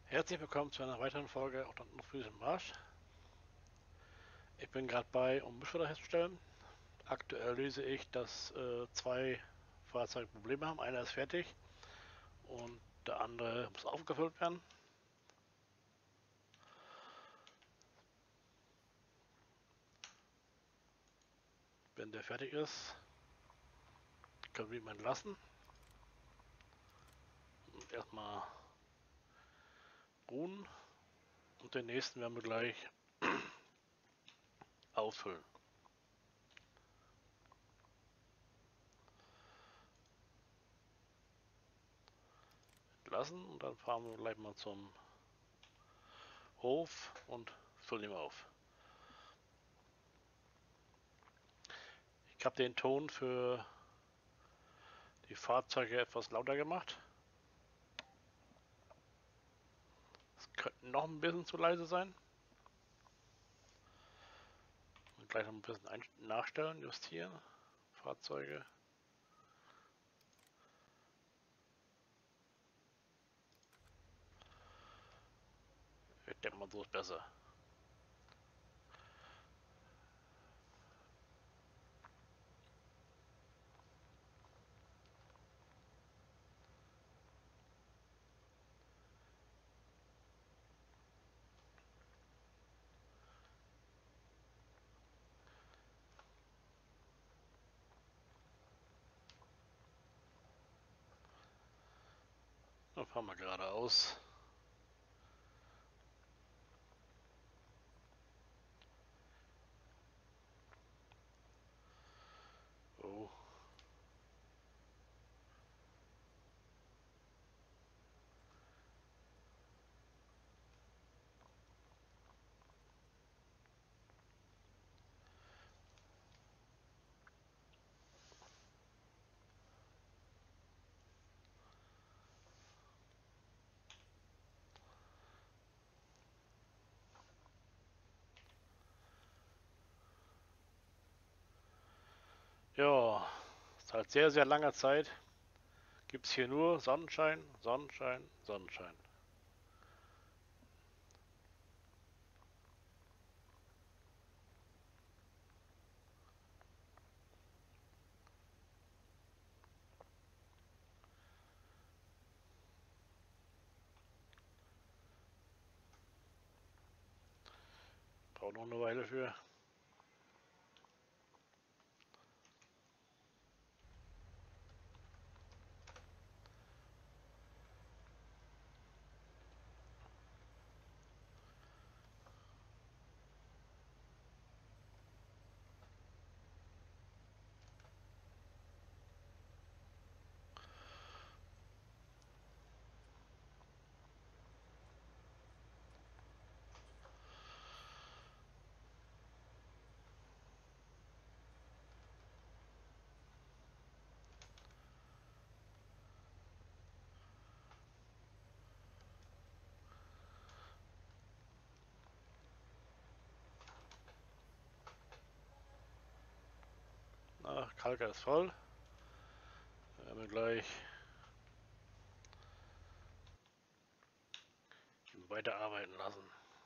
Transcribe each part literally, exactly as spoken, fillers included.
Herzlich willkommen zu einer weiteren Folge auf der Nordfriesischen Marsch. Ich bin gerade bei, um Mischwasser herzustellen. Aktuell lese ich, dass äh, zwei Fahrzeuge Probleme haben. Einer ist fertig und der andere muss aufgefüllt werden. Wenn der fertig ist, können wir ihn entlassen. Und erstmal ruhen und den nächsten werden wir gleich auffüllen. Lassen und dann fahren wir gleich mal zum Hof und füllen ihn auf. Ich habe den Ton für die Fahrzeuge etwas lauter gemacht. Es könnte noch ein bisschen zu leise sein. Und gleich noch ein bisschen nachstellen, justieren. Fahrzeuge. Ich denke mal, so ist besser. Dann fahren wir geradeaus. Oh. Ja, seit sehr, sehr langer Zeit gibt es hier nur Sonnenschein, Sonnenschein, Sonnenschein. Braucht noch eine Weile für. Na, Kalker ist voll. Dann werden wir gleich weiterarbeiten lassen.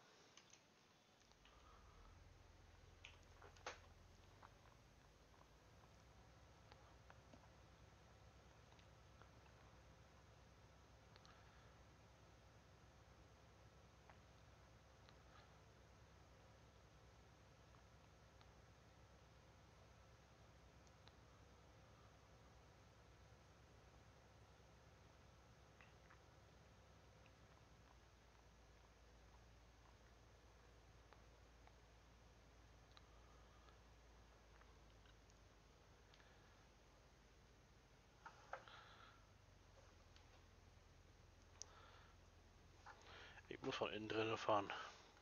Ich muss von innen drinnen fahren.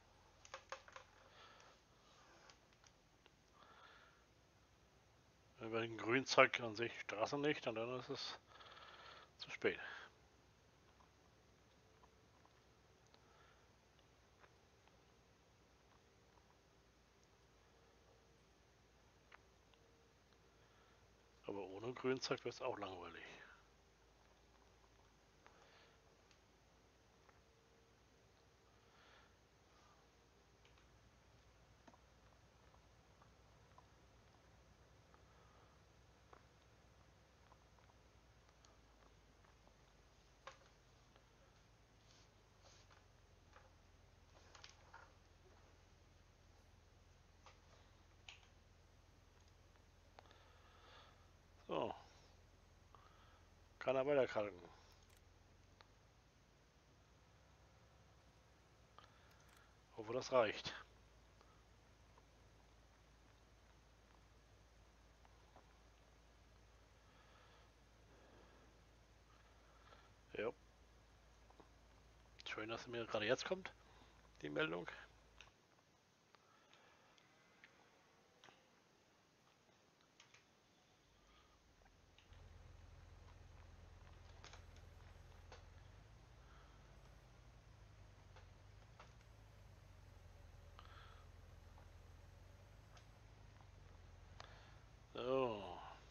Wenn wir den grün zeigt an sich Straßenlicht und dann ist es zu spät. Aber ohne Grünzeug wird es auch langweilig. So, kann er weiterkalken. Hoffe, das reicht. Ja. Schön, dass es mir gerade jetzt kommt, die Meldung. So.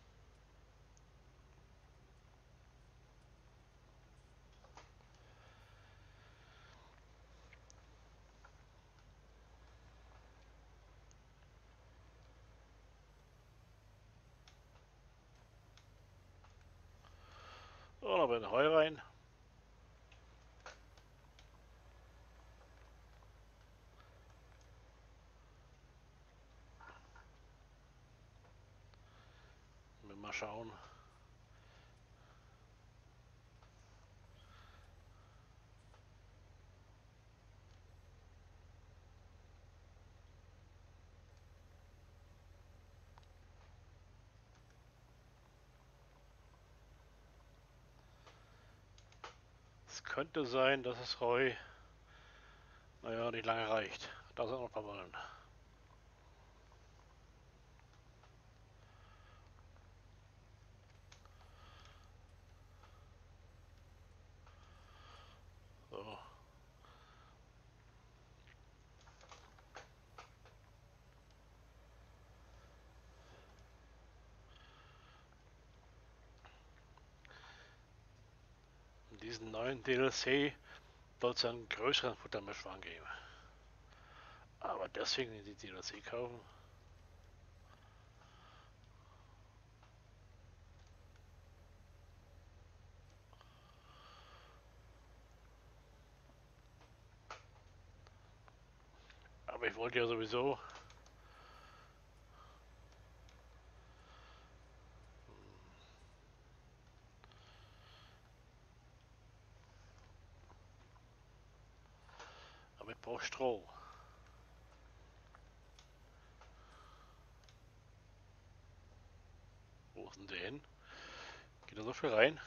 So, noch ein Heu rein. Mal schauen. Es könnte sein, dass das Heu, naja, nicht lange reicht. Da sind noch ein paar Ballen. So. In diesem neuen D L C soll es einen größeren Futtermischwagen geben. Aber deswegen die D L C kaufen. Aber ich wollte ja sowieso aber ich brauche Stroh. Wo ist denn der hin? Geht da so viel rein?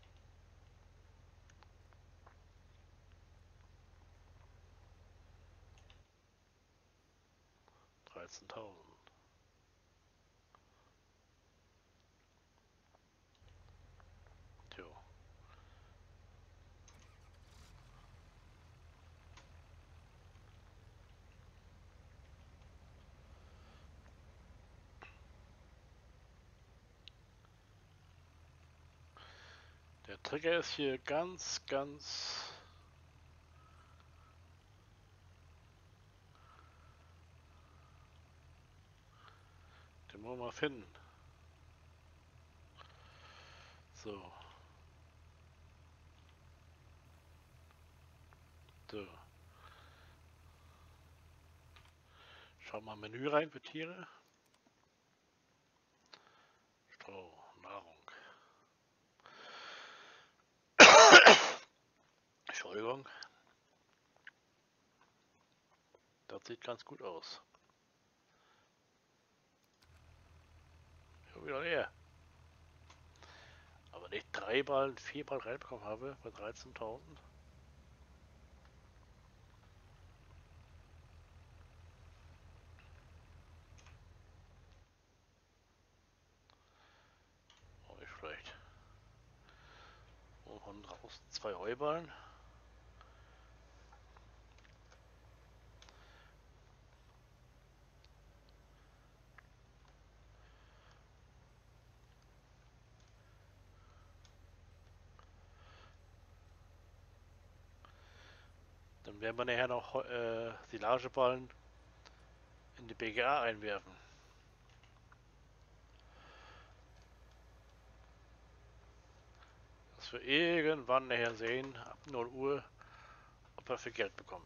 dreizehntausend. Tja. Der Trigger ist hier ganz, ganz... Den wollen wir mal finden. So. So. Schau mal Menü rein für Tiere. Stroh, Nahrung. Entschuldigung. Das sieht ganz gut aus. Schon wieder leer. Aber nicht drei Ballen, vier Ballen reinbekommen habe bei dreizehntausend. Oh, nicht schlecht. Und von draußen zwei Heuballen. Dann werden wir nachher noch äh, Silageballen in die B G A einwerfen. Dass wir irgendwann nachher sehen, ab null Uhr, ob wir viel Geld bekommen.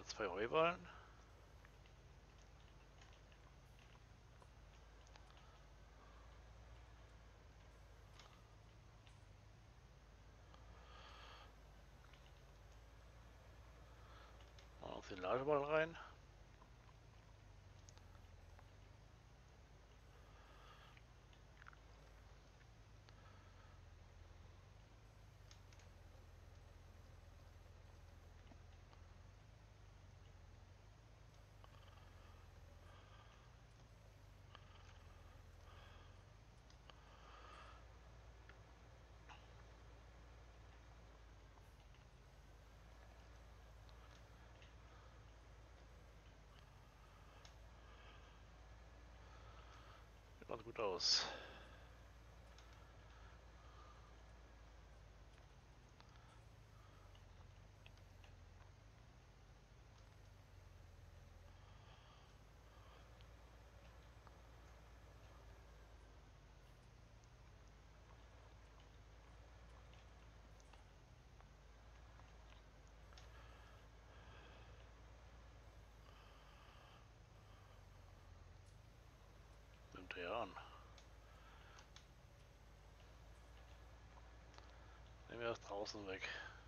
zwei Heuballen. Auf den Lageball rein. Sieht ganz gut aus. Nimmt er ja an. Nehmen wir das draußen weg.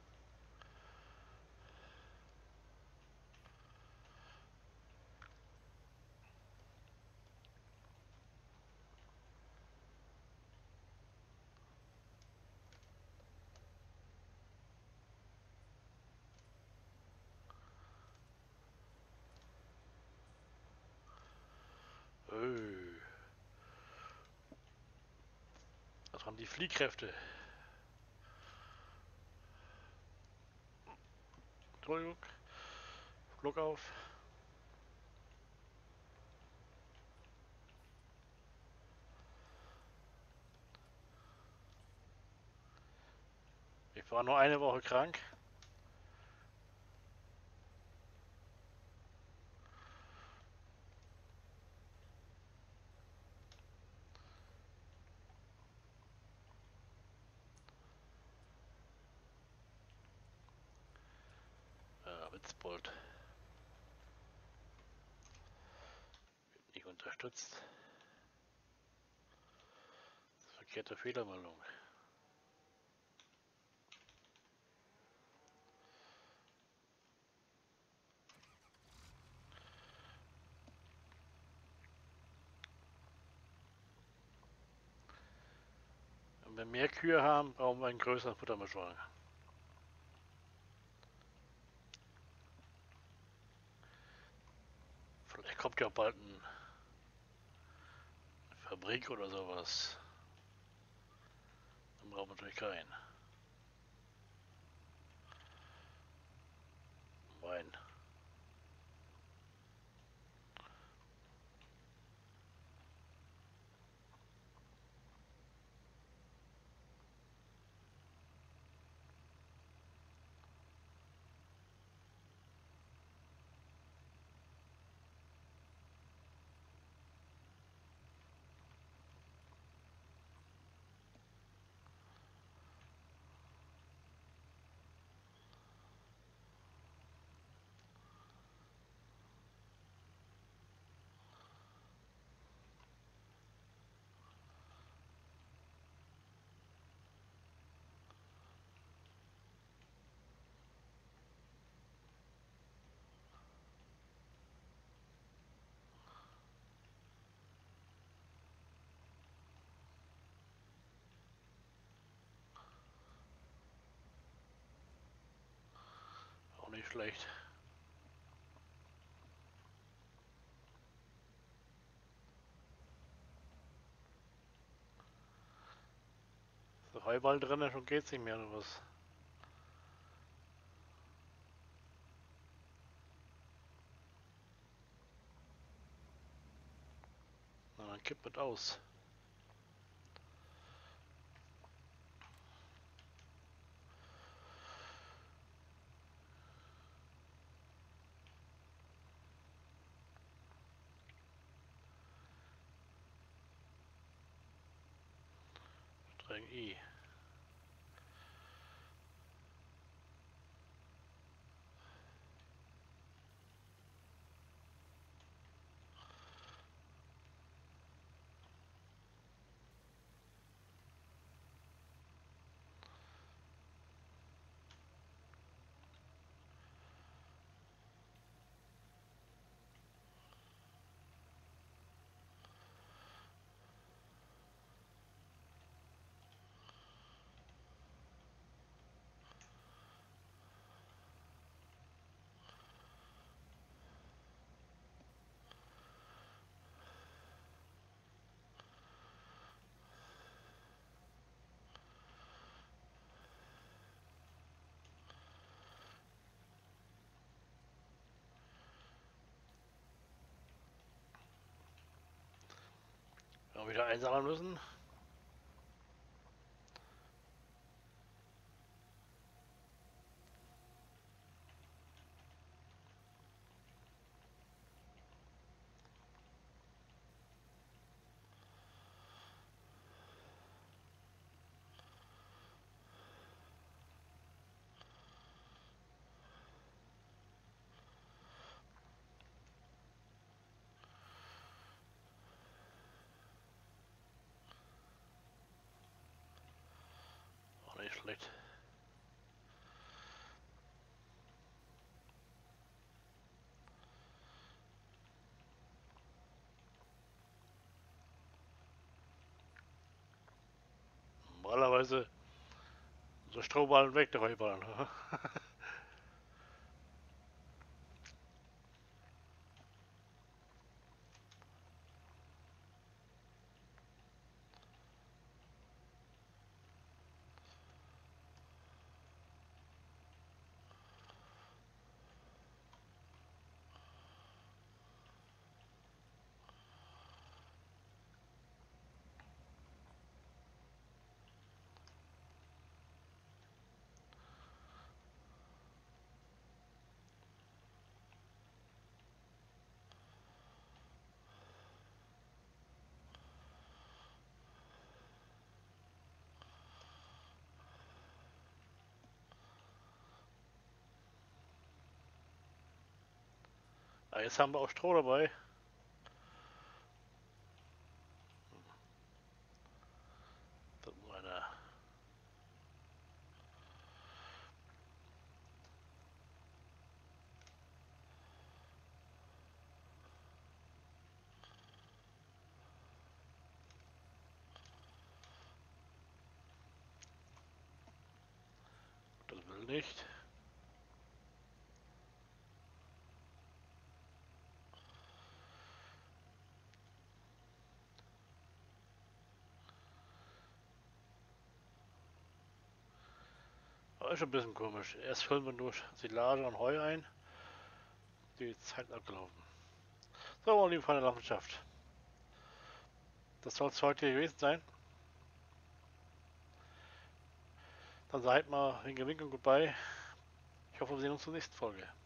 Öh. Das waren die Fliehkräfte. Entschuldigung. Flug auf. Ich war nur eine Woche krank. Ja, Witzbold. Nicht unterstützt. Verkehrte Fehlermeldung. Wenn wir mehr Kühe haben, brauchen wir einen größeren Futtermischwagen. Vielleicht kommt ja bald eine Fabrik oder sowas. Dann brauchen wir natürlich keinen. Wein. Auch nicht schlecht. So Heuballen drin, schon geht's nicht mehr oder was? Na, dann kippt mit aus. Streng I. Mal wieder einsammeln müssen. Auch nicht schlecht. Normalerweise so Strohballen weg, der Heuballen. Ah, jetzt haben wir auch Stroh dabei. Das ist eine. Das will nicht. Aber ist schon ein bisschen komisch. Erst füllen wir nur Silage und Heu ein. Die Zeit ist abgelaufen. So, meine liebe Freunde der Landwirtschaft. Das soll es heute gewesen sein. Dann seid mal Winke Winke und Goodbye. Ich hoffe, wir sehen uns zur nächsten Folge.